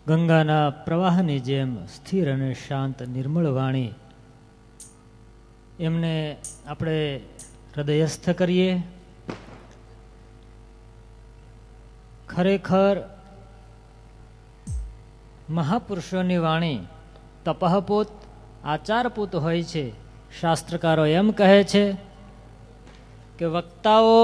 ગંગાના પ્રવાહની જેમ સ્થિર અને શાંત નિર્મળ વાણી, એમને આપણે હૃદયસ્થ કરીએ. ખરેખર મહાપુરુષોની વાણી તપઃપૂત આચારપૂત હોય છે. શાસ્ત્રકારો એમ કહે છે કે વક્તાઓ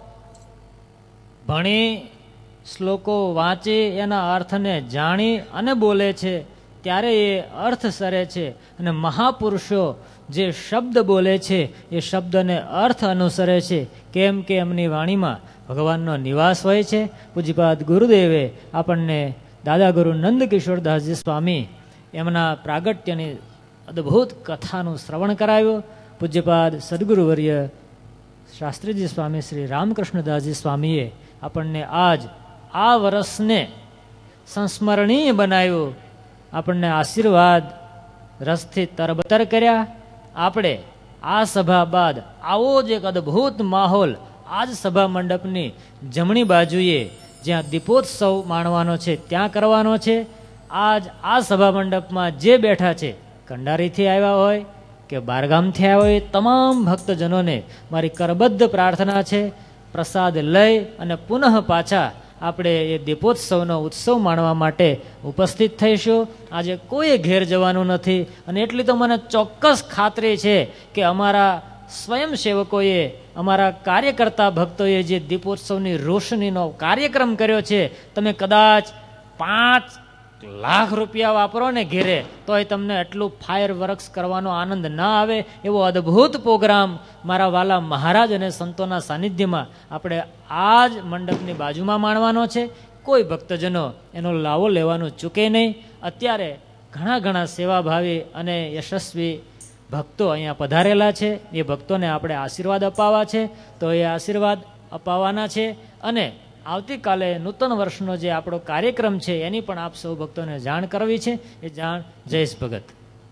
ભણી શ્લોકો વાંચી એના અર્થને જાણી અને બોલે છે ત્યારે એ અર્થ સરે છે, અને મહાપુરુષો જે શબ્દ બોલે છે એ શબ્દને અર્થ અનુસરે છે. કેમ કે એમની વાણીમાં ભગવાનનો નિવાસ હોય છે. પૂજ્યપાદ ગુરુદેવે આપણને દાદા ગુરુ નંદકિશોરદાસજી સ્વામી એમના પ્રાગટ્યની અદ્ભુત કથાનું શ્રવણ કરાવ્યું. પૂજ્યપાદ સદગુરુવર્ય શાસ્ત્રીજી સ્વામી શ્રી રામકૃષ્ણદાસજી સ્વામીએ આપણને આજ આ વર્ષને સંસ્મરણીય બનાવ્યું, આપણને આશીર્વાદ રસથી તરબતર કર્યા. આપણે આ સભા બાદ આવો જ એક અદ્ભુત માહોલ આજ સભા મંડપની જમણી બાજુએ જ્યાં દીપોત્સવ માણવાનો છે ત્યાં કરવાનો છે. આજ આ સભા મંડપમાં જે બેઠા છે, કંડારીથી આવ્યા હોય કે બારગામથી આવ્યા હોય, તમામ ભક્તજનોને મારી કરબદ્ધ પ્રાર્થના છે, પ્રસાદ લઈ અને પુનઃ પાછા આપણે એ દીપોત્સવનો ઉત્સવ માણવા માટે ઉપસ્થિત થઈશું. આજે કોઈ ઘેર જવાનું નથી, અને એટલી તો મને ચોક્કસ ખાતરી છે કે અમારા સ્વયંસેવકોએ, અમારા કાર્યકર્તા ભક્તોએ જે દીપોત્સવની રોશનીનો કાર્યક્રમ કર્યો છે, તમે કદાચ 5 લાખ રૂપિયા વાપરો ને ઘેરે તોય તમને એટલું ફાયર વર્ક્સ કરવાનો આનંદ ના આવે એવો અદ્ભુત પ્રોગ્રામ મારા વાલા મહારાજ અને સંતોના સાનિધ્યમાં આપણે આ જ મંડપની બાજુમાં માણવાનો છે. કોઈ ભક્તજનો એનો લાવો લેવાનું ચૂકે નહીં. અત્યારે ઘણા સેવાભાવી અને યશસ્વી ભક્તો અહીંયા પધારેલા છે. એ ભક્તોને આપણે આશીર્વાદ અપાવવા છે, તો એ આશીર્વાદ અપાવવાના છે. અને આવતીકાલે નૂતન વર્ષનો જે આપણો કાર્યક્રમ છે એની પણ આપ સૌ ભક્તોને જાણ કરવી છે. એ જાણ જયેશ ભગત.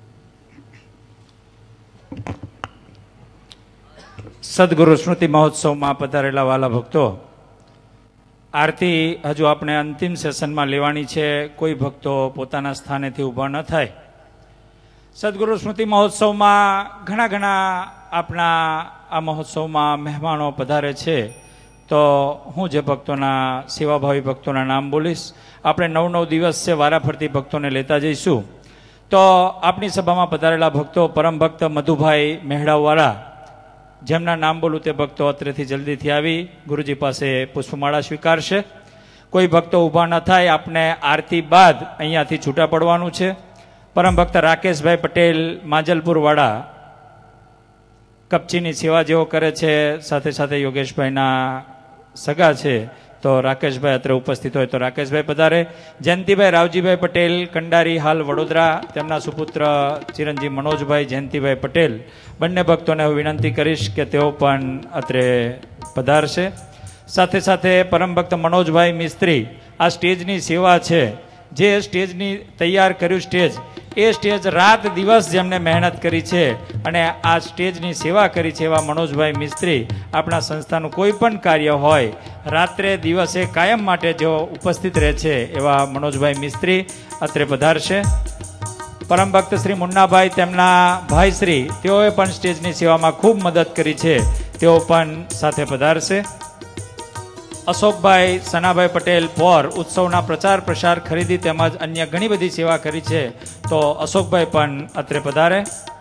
સદગુરુ સ્મૃતિ મહોત્સવમાં પધારેલા વાલા ભક્તો, આરતી હજુ આપણે અંતિમ સેશનમાં લેવાની છે. કોઈ ભક્તો પોતાના સ્થાનેથી ઊભા ન થાય. સદગુરુ સ્મૃતિ મહોત્સવમાં ઘણા આપણા આ મહોત્સવમાં મહેમાનો પધારે છે. તો હું જે ભક્તોના, સેવાભાવી ભક્તોના નામ બોલીશ. આપણે 9 દિવસ છે, વારાફરતી ભક્તોને લેતા જઈશું. તો આપણી સભામાં પધારેલા ભક્તો, પરમ ભક્ત મધુભાઈ મહેડાવાળા, જેમના નામ બોલું તે ભક્તો અત્રેથી જલ્દીથી આવી ગુરુજી પાસે પુષ્પમાળા સ્વીકારશે. કોઈ ભક્તો ઊભા ન થાય, આપણે આરતી બાદ અહીંયાથી છૂટા પડવાનું છે. પરમ ભક્ત રાકેશભાઈ પટેલ માંજલપુરવાળા કપચીની સેવા જેવો કરે છે, સાથે સાથે યોગેશભાઈના સગા છે, તો રાકેશભાઈ અત્રે ઉપસ્થિત હોય તો રાકેશભાઈ પધારે. જયંતિભાઈ રાવજીભાઈ પટેલ કંડારી, હાલ વડોદરા, તેમના સુપુત્ર ચિરંજીવ મનોજભાઈ જયંતિભાઈ પટેલ, બંને ભક્તોને હું વિનંતી કરીશ કે તેઓ પણ અત્રે પધારશે. સાથે સાથે પરમ ભક્ત મનોજભાઈ મિસ્ત્રી, આ સ્ટેજની સેવા છે, જે સ્ટેજની તૈયાર કર્યું સ્ટેજ, એ સ્ટેજ રાત દિવસ જેમને મહેનત કરી છે અને આ સ્ટેજની સેવા કરી છે, એવા મનોજભાઈ મિસ્ત્રી આપણા સંસ્થાનું કોઈ પણ કાર્ય હોય રાત્રે દિવસે કાયમ માટે જો ઉપસ્થિત રહે છે, એવા મનોજભાઈ મિસ્ત્રી અત્રે પધારશે. પરમ ભક્ત શ્રી મુન્નાભાઈ, તેમના ભાઈશ્રી, તેઓએ પણ સ્ટેજની સેવામાં ખૂબ મદદ કરી છે, તેઓ પણ સાથે પધારશે. અશોકભાઈ સનાભાઈ પટેલ પોર, ઉત્સવના પ્રચાર પ્રસાર, ખરીદી તેમજ અન્ય ઘણી બધી સેવા કરી છે, તો અશોકભાઈ પણ અત્રે પધારે.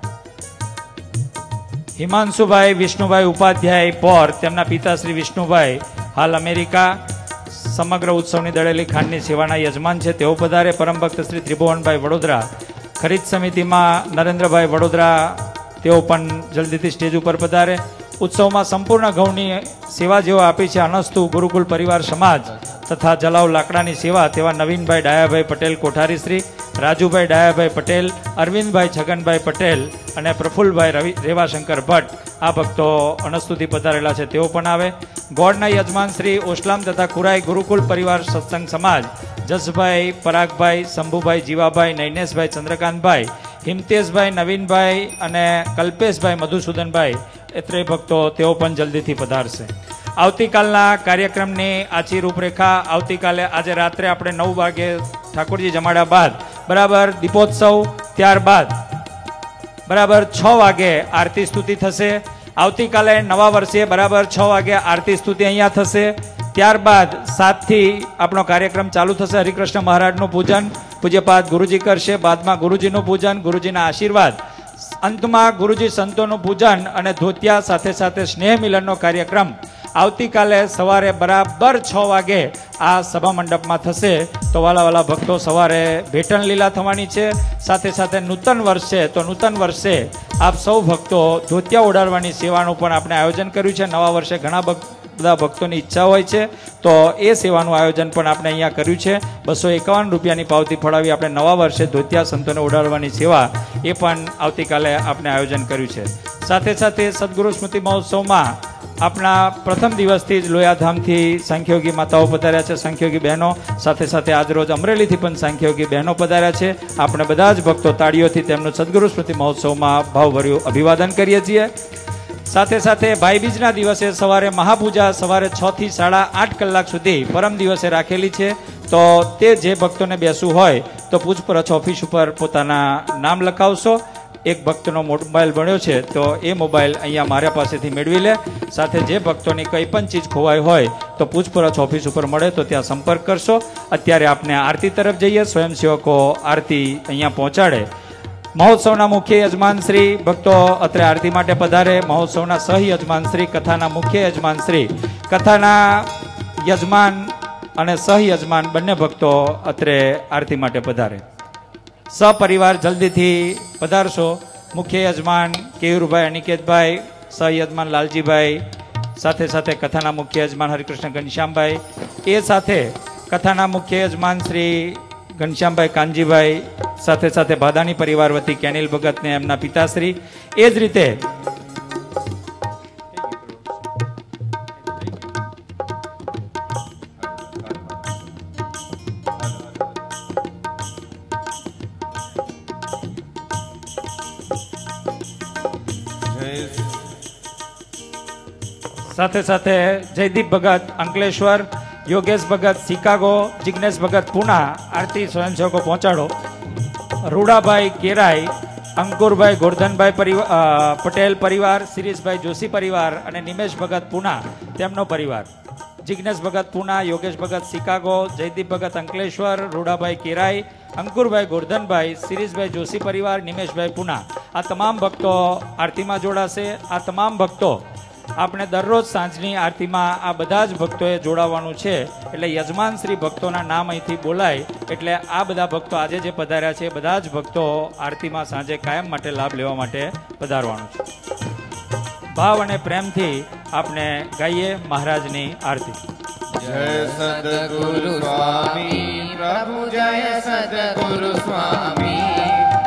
હિમાંશુભાઈ વિષ્ણુભાઈ ઉપાધ્યાય પોર, તેમના પિતા શ્રી વિષ્ણુભાઈ હાલ અમેરિકા, સમગ્ર ઉત્સવની દળેલી ખાંડની સેવાના યજમાન છે, તેઓ પધારે. પરમ ભક્ત શ્રી ત્રિભુવનભાઈ વડોદરા, ખરીદ સમિતિમાં નરેન્દ્રભાઈ વડોદરા, તેઓ પણ જલ્દીથી સ્ટેજ ઉપર પધારે. ઉત્સવમાં સંપૂર્ણ ઘઉંની સેવા જેઓ આપી છે અનસ્તુ ગુરુકુલ પરિવાર સમાજ તથા જલાવ લાકડાની સેવા, તેવા નવીનભાઈ ડાયાભાઈ પટેલ કોઠારીશ્રી, રાજુભાઈ ડાયાભાઈ પટેલ, અરવિંદભાઈ છગનભાઈ પટેલ અને પ્રફુલ્લભાઈ રેવાશંકર ભટ્ટ, આ ભક્તો અનસ્તુથી પધારેલા છે, તેઓ પણ આવે. ગોળના યજમાન શ્રી ઓસલામ તથા ખુરાઈ ગુરુકુલ પરિવાર સત્સંગ સમાજ, જસભાઈ પરાગભાઈ, શંભુભાઈ જીવાભાઈ, નૈનેશભાઈ ચંદ્રકાંતભાઈ, હિમતેશભાઈ નવીનભાઈ અને કલ્પેશભાઈ મધુસૂદનભાઈ, એત્રેય ભક્તો તેઓ પણ જલ્દીથી પધારશે. આવતીકાલના કાર્યક્રમની આછી રૂપરેખા. આવતીકાલે આજે રાત્રે આપણે 9 વાગે ઠાકોરજી જમાડ્યા બાદ બરાબર દીપોત્સવ, ત્યારબાદ બરાબર 6 વાગે આરતી સ્તુતિ થશે. આવતીકાલે નવા વર્ષે બરાબર 6 વાગે આરતી સ્તુતિ અહીંયા થશે. ત્યારબાદ 7 થી આપણો કાર્યક્રમ ચાલુ થશે. હરિકૃષ્ણ મહારાજનું પૂજન પૂજ્યપાદ ગુરુજી કરશે. બાદમાં ગુરુજીનું પૂજન, ગુરુજીના આશીર્વાદ, અંતમાં ગુરુજી સંતોનું પૂજન અને ધોતિયા સાથે સાથે સ્નેહ મિલનનો કાર્યક્રમ આવતીકાલે સવારે બરાબર 6 વાગે આ સભા મંડપમાં થશે. તો વાલા ભક્તો, સવારે ભેટણ લીલા થવાની છે. સાથે સાથે નૂતન વર્ષ છે, તો નૂતન વર્ષે આપ સૌ ભક્તો ધોતિયા ઓઢાડવાની સેવાનું પણ આપણે આયોજન કર્યું છે. નવા વર્ષે ઘણા બધા ભક્તોની ઈચ્છા હોય છે, તો એ સેવાનું આયોજન પણ આપણે અહીંયા કર્યું છે. 251 રૂપિયાની પાવતી ફળાવી આપણે નવા વર્ષે ધોતિયા સંતોને ઓઢાડવાની સેવા એ પણ આવતીકાલે આપણે આયોજન કર્યું છે. સાથે સાથે સદગુરુ સ્મૃતિ મહોત્સવમાં આપણા પ્રથમ દિવસથી જ લોયાધામથી સાંખ્યોગી માતાઓ પધાર્યા છે, સાંખ્યોગી બહેનો. સાથે સાથે આજરોજ અમરેલીથી પણ સાંખ્યોગી બહેનો પધાર્યા છે. આપણે બધા જ ભક્તો તાળીઓથી તેમનું સદગુરુ સ્મૃતિ મહોત્સવમાં ભાવભર્યું અભિવાદન કરીએ છીએ. સાથે સાથે ભાઈબીજના દિવસે સવારે મહાપૂજા સવારે 6 થી 8:30 કલાક સુધી પરમ દિવસે રાખેલી છે. તો તે જે ભક્તોને બેસવું હોય તો પૂછપરછ ઓફિસ ઉપર પોતાના નામ લખાવશો. એક ભક્તનો મોબાઈલ બન્યો છે, તો એ મોબાઈલ અહીંયા મારા પાસેથી મેળવી લે. સાથે જે ભક્તોની કંઈ પણ ચીજ ખોવાઈ હોય તો પૂછપરછ ઓફિસ ઉપર મળે તો ત્યાં સંપર્ક કરશો. અત્યારે આપણે આરતી તરફ જઈએ. સ્વયંસેવકો આરતી અહીંયા પહોંચાડે. મહોત્સવના મુખ્ય યજમાન શ્રી ભક્તો અત્રે આરતી માટે પધારે. મહોત્સવના સહ યજમાન શ્રી, કથાના મુખ્ય યજમાન શ્રી, કથાના યજમાન અને સહ યજમાન બંને ભક્તો અત્રે આરતી માટે પધારે. સપરિવાર જલ્દીથી પધારશો. મુખ્ય યજમાન કેયુરભાઈ અનિકેતભાઈ, સહ યજમાન લાલજીભાઈ, સાથે સાથે કથાના મુખ્ય યજમાન હરિકૃષ્ણ ઘનશ્યામભાઈ, એ સાથે કથાના મુખ્ય યજમાન શ્રી ઘનશ્યામભાઈ કાનજીભાઈ, સાથે સાથે ભાદાણી પરિવાર વતી કેનિલ ભગત ને એમના પિતાશ્રી. એ જ રીતે સાથે સાથે જયદીપ ભગત અંકલેશ્વર, યોગેશ ભગત શિકાગો, જિગ્નેશ ભગત પુના આરતી સ્વયંસેવકો પહોંચાડો. રૂડાભાઈ કેરાઈ, અંકુરભાઈ ગોરધનભાઈ પટેલ પરિવાર, શિરીષભાઈ જોશી પરિવાર અને નિમેશ ભગત પુના તેમનો પરિવાર. જિગ્નેશ ભગત પુના, યોગેશ ભગત શિકાગો, જયદીપ ભગત અંકલેશ્વર, રૂડાભાઈ કેરાઈ, અંકુરભાઈ ગોરધનભાઈ, શિરીષભાઈ જોશી પરિવાર, નિમેશભાઈ પુના, આ તમામ ભક્તો આરતીમાં જોડાશે. આ તમામ ભક્તો આપણે દરરોજ સાંજની આરતીમાં આ બધા જ ભક્તોએ જોડાવાનું છે. એટલે યજમાન શ્રી ભક્તોના નામ અહીંથી બોલાય એટલે આ બધા ભક્તો આજે જે પધાર્યા છે બધા જ ભક્તો આરતીમાં સાંજે કાયમ માટે લાભ લેવા માટે પધારવાનું છે. ભાવ અને પ્રેમથી આપણે ગાઈએ મહારાજની આરતી. જય સદગુરુ સ્વામી પ્રભુ, જય સદગુરુ સ્વામી.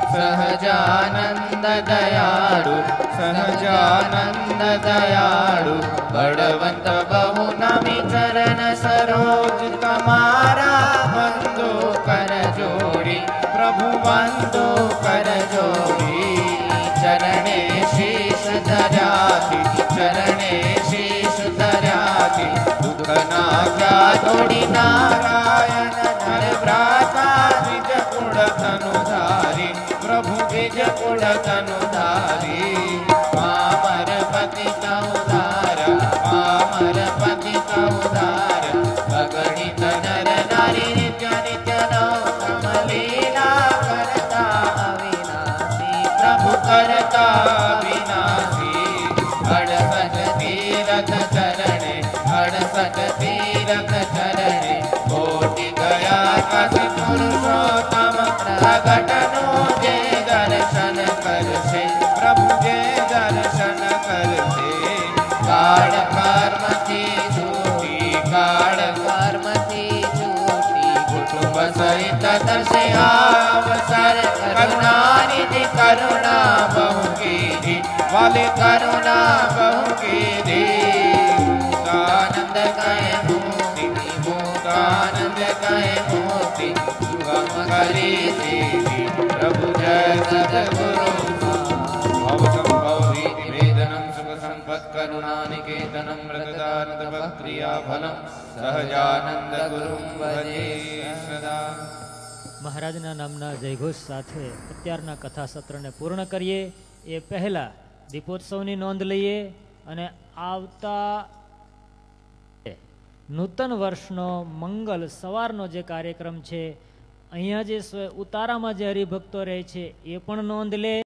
સહજાનંદ દયાળુ, સહજાનંદ દયાળુ, બળવંત બહુ નમી ચરણ સરોજ તમારા. બંધુ કર જોડી પ્રભુ, બંધુ કર જોડી. ચરણે શીશ ધર્યાથી, ચરણે શીશ ધર્યાથી. દુઃખ નાગ્યા થોડી નારાયણ નર ભ્રાતા. વિજ કુળ ધનુધારી પ્રભુ, વિજ કુળ ધનુધારી. પામર પતિ ઉદાર, પામર પતિ ઉદાર. અગણિત નર નારી નિત્ય નિત્ય નવતમ લીલા. કરતા અવિનાશી પ્રભુ, કરતા અવિનાશી. 68 તીરથ ચરણે, 68 તીરથ ચરણે. કોટી ગયા કાશી પુરુષોત્તમ પ્રગટનું જે દર્શન કરશે પ્રભુ, જે દર્શન કરશે. કાળ કર્મથી છૂટી, કાળ કર્મથી છૂટી. કુટુંબ સહિત દર્શે અવસર. કરુણાનિધિ કરુણા બહુ કીધી, વાલી કરુણા બહુ કીધી. ભૂતાનંદ કહે મૂર્તિ, ભૂતાનંદ કહે મૂર્તિ. સુગમ કરી દેવી પ્રભુ, જય સદગુરુ. ભવસંભવ વેદનમ સુખ क्रियाफलम् सहजानंद गुरुं भजे सदा। મહારાજના નામના જયઘોષ સાથે અત્યારના કથા સત્રને પૂર્ણ કરીએ એ પહેલા દીપોત્સવની નોંધ લઈએ અને આવતા નૂતન વર્ષનો મંગલ સવારનો જે કાર્યક્રમ છે અહીંયા જે ઉતારામાં જે હરિભક્તો રહે છે એ પણ નોંધ લે.